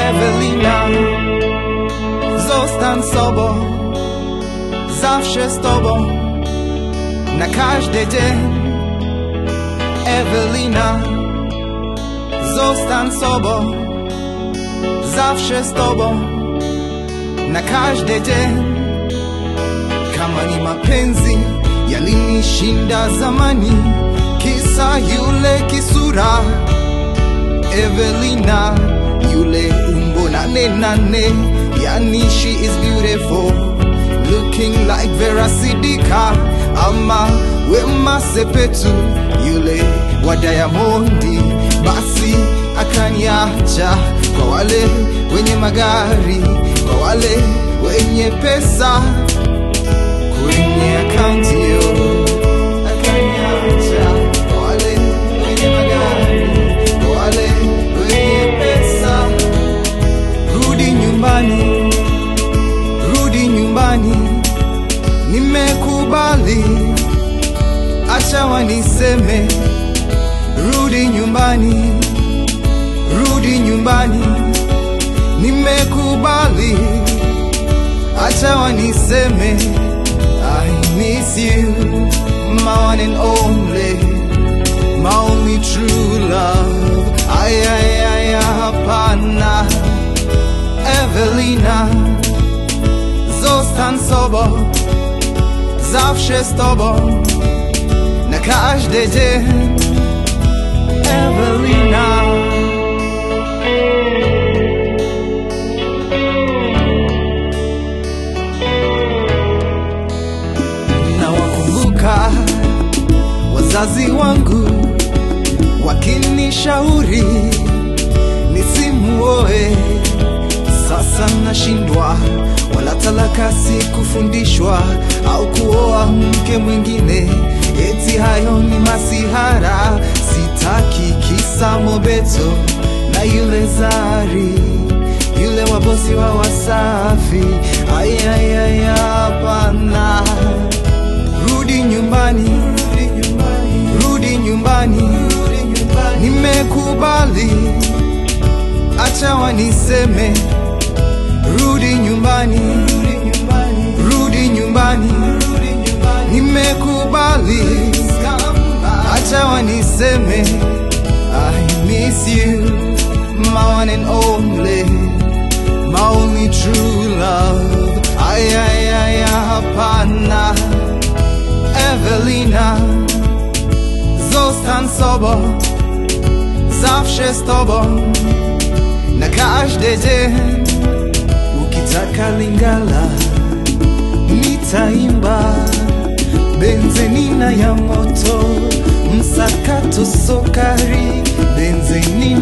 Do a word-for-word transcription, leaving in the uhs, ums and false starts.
Ewelina, zostań sobą, zawsze z tobą, na każdy dzień. Ewelina, zostań sobą, zawsze z tobą, na każdy dzień. Kama ni mapenzi yalinishinda zamani, kisa yule kisura. Ewelina, yule umbo nane nane, yani she is beautiful, looking like Vera Sidika. Ama Wema Sepetu, yule wa Diamondi, basi akaniacha kwa wale wenye magari, kwa wale wenye pesa kwenye akaunti yo. Akaniacha kwa wale wenye magari, kwa wale wenye pesa. Rudi nyumbani, rudi nyumbani, nimekubali, acha waniseme. Rudi nyumbani, rudi nyumbani, nimekubali, acha waniseme. I miss you, my one and only, my only true love. Ay, ay, ay, hapana. Ewelina, zostań sobą, zawsze z tobą, na każdy dzień. Ewelina. Nawakumbuka wazazi wangu wakinishauri nisimuoe. Sasa nashindwa, wala talaka sikufundishwa, au kuoa mke mwingine, eti hayo ni masihara. Sitaki kisa Mobeto na yule Zari, yule wabosi wa Wasafi. Ay, ay, ay, hapana. Rudi nyumbani, rudi nyumbani, nimekubali, acha waniseme. Rudi nyumbani, rudi nyumbani, nimekubali, acha waniseme. I miss you, my one and only, my only true love. Ay, ay, ay, hapana. Ewelina, zostań sobą, zawsze z tobą, na każdy dzień. Ukitaka Lingala nitaimba, benzenina ya moto, msakato sokari, benzenina